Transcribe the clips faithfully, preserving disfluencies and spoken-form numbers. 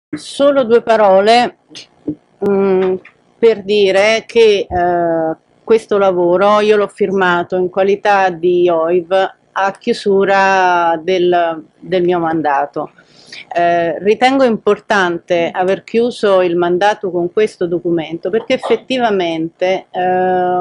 Solo due parole mh, per dire che eh, questo lavoro io l'ho firmato in qualità di O I V a chiusura del, del mio mandato. Eh, ritengo importante aver chiuso il mandato con questo documento perché effettivamente eh,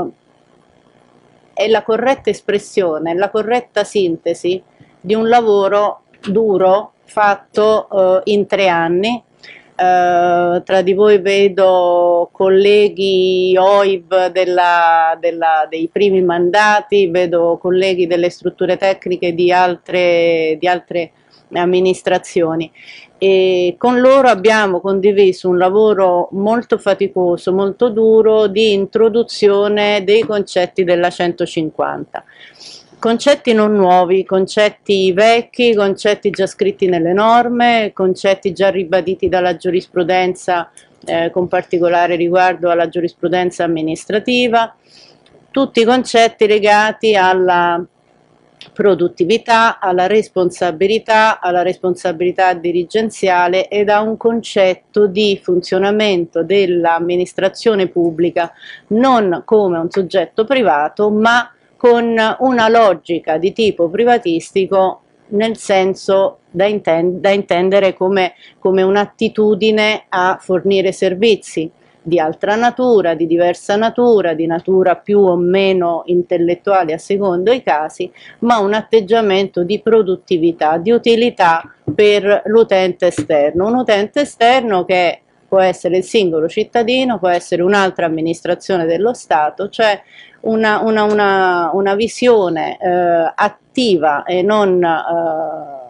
è la corretta espressione, la corretta sintesi di un lavoro duro fatto eh, in tre anni. Uh, tra di voi vedo colleghi O I V della, della, dei primi mandati, vedo colleghi delle strutture tecniche di altre, di altre amministrazioni e con loro abbiamo condiviso un lavoro molto faticoso, molto duro di introduzione dei concetti della centocinquanta. Concetti non nuovi, concetti vecchi, concetti già scritti nelle norme, concetti già ribaditi dalla giurisprudenza eh, con particolare riguardo alla giurisprudenza amministrativa, tutti concetti legati alla produttività, alla responsabilità, alla responsabilità dirigenziale ed a un concetto di funzionamento dell'amministrazione pubblica non come un soggetto privato ma con una logica di tipo privatistico nel senso da, intend da intendere come, come un'attitudine a fornire servizi di altra natura, di diversa natura, di natura più o meno intellettuale a secondo i casi, ma un atteggiamento di produttività, di utilità per l'utente esterno, un utente esterno che può essere il singolo cittadino, può essere un'altra amministrazione dello Stato, cioè una, una, una, una visione eh, attiva e non eh,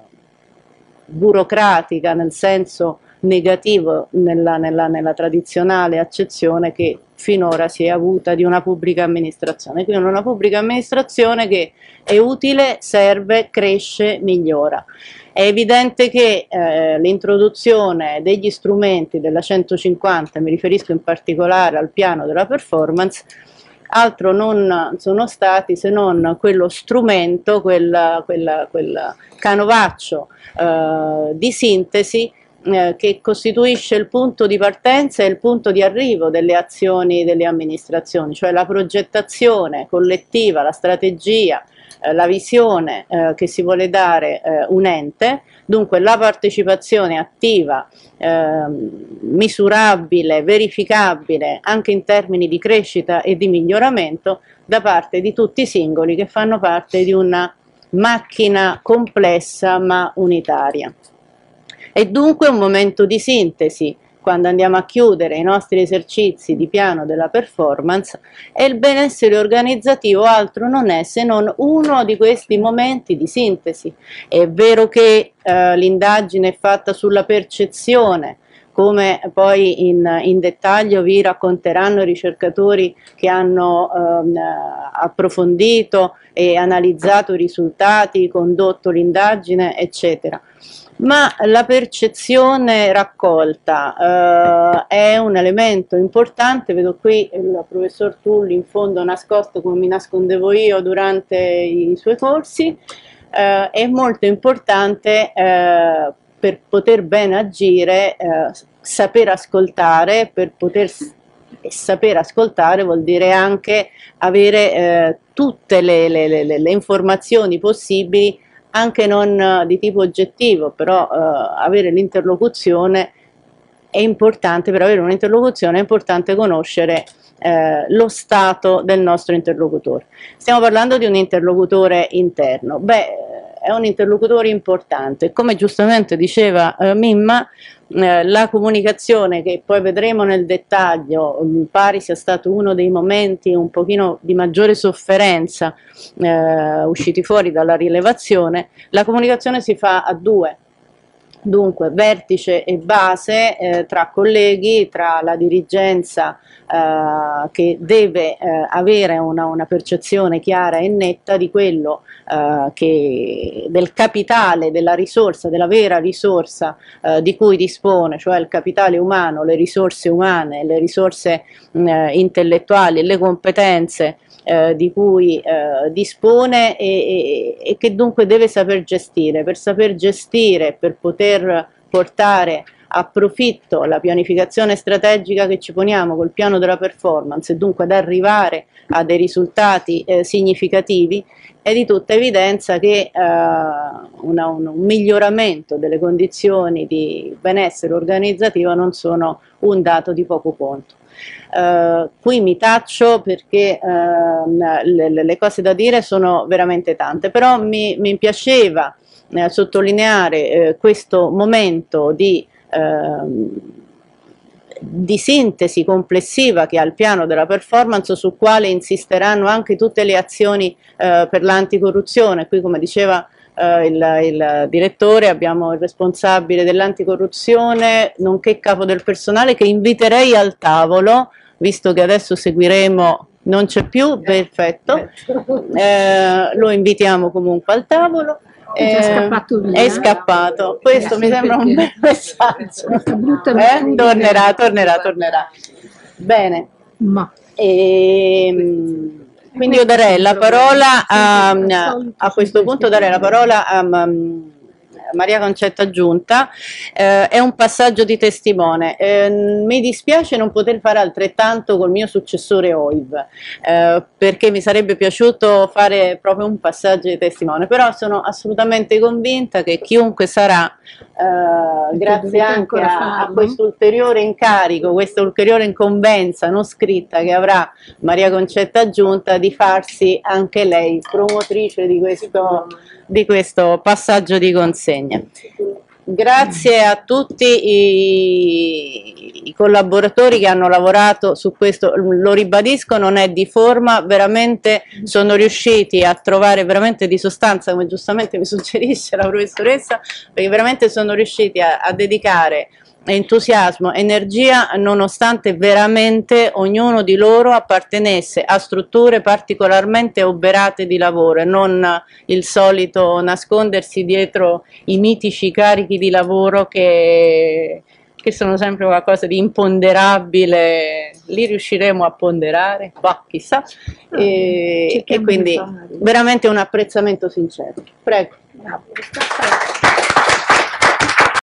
burocratica nel senso negativo nella, nella, nella tradizionale accezione che finora si è avuta di una pubblica amministrazione, quindi una pubblica amministrazione che è utile, serve, cresce, migliora. È evidente che eh, l'introduzione degli strumenti della centocinquanta, mi riferisco in particolare al piano della performance, altro non sono stati se non quello strumento, quel, quel, quel canovaccio eh, di sintesi eh, che costituisce il punto di partenza e il punto di arrivo delle azioni delle amministrazioni, cioè la progettazione collettiva, la strategia, eh, la visione eh, che si vuole dare eh, un ente, dunque la partecipazione attiva, eh, misurabile, verificabile anche in termini di crescita e di miglioramento da parte di tutti i singoli che fanno parte di una macchina complessa ma unitaria. È dunque un momento di sintesi quando andiamo a chiudere i nostri esercizi di piano della performance e il benessere organizzativo altro non è se non uno di questi momenti di sintesi. È vero che eh, l'indagine è fatta sulla percezione, come poi in, in dettaglio vi racconteranno i ricercatori che hanno ehm, approfondito e analizzato i risultati, condotto l'indagine, eccetera. Ma la percezione raccolta eh, è un elemento importante, vedo qui il professor Tulli in fondo nascosto come mi nascondevo io durante i suoi corsi, eh, è molto importante eh, per poter bene agire, eh, saper ascoltare, per poter saper ascoltare vuol dire anche avere eh, tutte le, le, le, le informazioni possibili anche non di tipo oggettivo, però eh, avere l'interlocuzione è importante, per avere un'interlocuzione è importante conoscere eh, lo stato del nostro interlocutore. Stiamo parlando di un interlocutore interno, beh, è un interlocutore importante, come giustamente diceva eh, Mimma, eh, la comunicazione che poi vedremo nel dettaglio, pare sia stato uno dei momenti un pochino di maggiore sofferenza eh, usciti fuori dalla rilevazione, la comunicazione si fa a due. Dunque vertice e base eh, tra colleghi, tra la dirigenza eh, che deve eh, avere una, una percezione chiara e netta di quello eh, che, del capitale, della risorsa, della vera risorsa eh, di cui dispone, cioè il capitale umano, le risorse umane, le risorse mh, intellettuali, le competenze Eh, di cui eh, dispone e, e, e che dunque deve saper gestire. Per saper gestire, per poter portare approfitto la pianificazione strategica che ci poniamo col piano della performance e dunque ad arrivare a dei risultati eh, significativi, è di tutta evidenza che eh, una, un, un miglioramento delle condizioni di benessere organizzativo non sono un dato di poco conto. Uh, qui mi taccio perché uh, le, le cose da dire sono veramente tante, però mi, mi piaceva eh, sottolineare eh, questo momento di, uh, di sintesi complessiva che ha il piano della performance, sul quale insisteranno anche tutte le azioni uh, per l'anticorruzione. Qui, come diceva Uh, il, il direttore, abbiamo il responsabile dell'anticorruzione nonché capo del personale, che inviterei al tavolo, visto che adesso seguiremo, non c'è più, perfetto, eh, lo invitiamo comunque al tavolo. Eh, è scappato via. È scappato, questo eh, mi sembra un bel messaggio. Eh? Tornerà, tornerà, tornerà. Bene. Ma. E, quindi io darei la parola a, a questo punto darei la parola a, a Maria Concetta Giunta. Eh, è un passaggio di testimone. Eh, mi dispiace non poter fare altrettanto col mio successore O I V, eh, perché mi sarebbe piaciuto fare proprio un passaggio di testimone, però sono assolutamente convinta che chiunque sarà, eh, grazie anche a, a questo ulteriore incarico, questa ulteriore incombenza non scritta che avrà Maria Concetta Giunta, di farsi anche lei promotrice di questo, di questo passaggio di consegna. Grazie a tutti i, i collaboratori che hanno lavorato su questo, lo ribadisco, non è di forma, veramente sono riusciti a trovare veramente di sostanza, come giustamente mi suggerisce la professoressa, perché veramente sono riusciti a, a dedicare entusiasmo, energia, nonostante veramente ognuno di loro appartenesse a strutture particolarmente oberate di lavoro e non il solito nascondersi dietro i mitici carichi di lavoro che, che sono sempre qualcosa di imponderabile. Li riusciremo a ponderare? Bah, chissà. E, e quindi veramente un apprezzamento sincero. Prego.